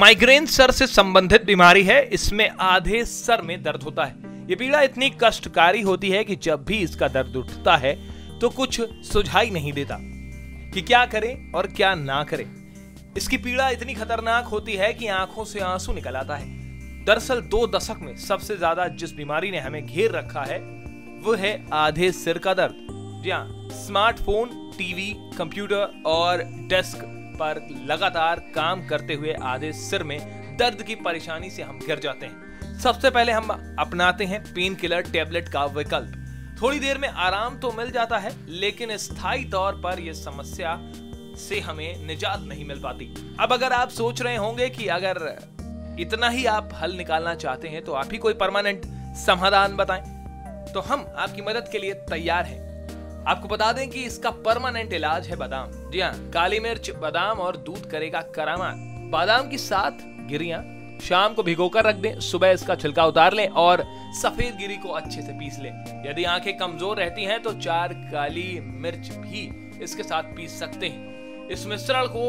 Migraine sir से संबंधित बीमारी है। इसमें आधे सर में दर्द होता है। ये पीड़ा इतनी कष्टकारी होती है कि जब भी इसका दर्द उठता है तो कुछ सुझाई नहीं देता कि क्या करें और क्या ना करें। इसकी पीड़ा इतनी खतरनाक होती है कि आंखों से आंसू निकल आता है। दरअसल 2 दशक में सबसे ज्यादा जिस बीमारी ने हमें घेर रखा है वो है आधे सिर का दर्द। जी हाँ, स्मार्टफोन, टीवी, कंप्यूटर और डेस्क पर लगातार काम करते हुए आधे सिर में दर्द की परेशानी से हम घिर जाते हैं। सबसे पहले हम अपनाते हैं पेन किलर टेबलेट का विकल्प। थोड़ी देर में आराम तो मिल जाता है, लेकिन स्थायी तौर पर यह समस्या से हमें निजात नहीं मिल पाती। अब अगर आप सोच रहे होंगे कि अगर इतना ही आप हल निकालना चाहते हैं तो आप ही कोई परमानेंट समाधान बताएं, तो हम आपकी मदद के लिए तैयार हैं। आपको बता दें कि इसका परमानेंट इलाज है बादाम। जी हाँ, काली मिर्च, बादाम और दूध करेगा करामात। बादाम की 7 गिरियां शाम को भिगोकर रख दें, सुबह इसका छिलका उतार लें और सफेद गिरी को अच्छे से पीस लें। यदि आंखें कमजोर रहती हैं तो 4 काली मिर्च भी इसके साथ पीस सकते हैं। इस मिश्रण को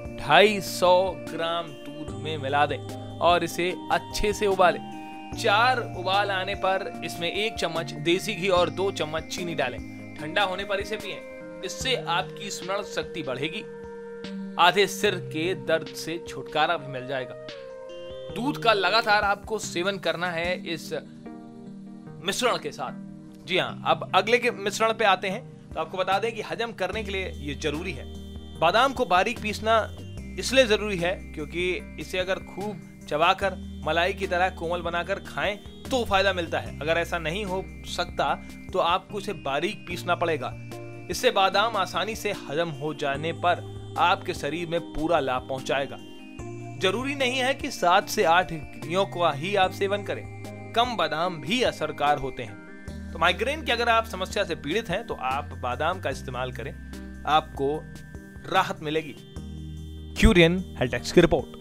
250 ग्राम दूध में मिला दें और इसे अच्छे से उबालें। 4 उबाल आने पर इसमें 1 चम्मच देसी घी और 2 चम्मच चीनी डालें। ठंडा होने पर इसे पिएं। इससे आपकी स्मरण शक्ति बढ़ेगी, आधे सिर के दर्द से छुटकारा भी मिल जाएगा। दूध का लगातार आपको सेवन करना है इस मिश्रण के साथ। जी हाँ, अब अगले के मिश्रण पे आते हैं। तो आपको बता दें कि हजम करने के लिए ये जरूरी है। बादाम को बारीक पीसना इसलिए जरूरी है क्योंकि इसे अगर खूब चबाकर मलाई की तरह कोमल बनाकर खाएं तो फायदा मिलता है। अगर ऐसा नहीं हो सकता तो आपको इसे बारीक पीसना पड़ेगा। इससे बादाम आसानी से हजम हो जाने पर आपके शरीर में पूरा लाभ पहुंचाएगा। जरूरी नहीं है कि 7 से 8 गिरियों का ही आप सेवन करें, कम बादाम भी असरकार होते हैं। तो माइग्रेन की अगर आप समस्या से पीड़ित हैं तो आप बादाम का इस्तेमाल करें, आपको राहत मिलेगी। क्यूरियन हेल्थ टेक्स की रिपोर्ट।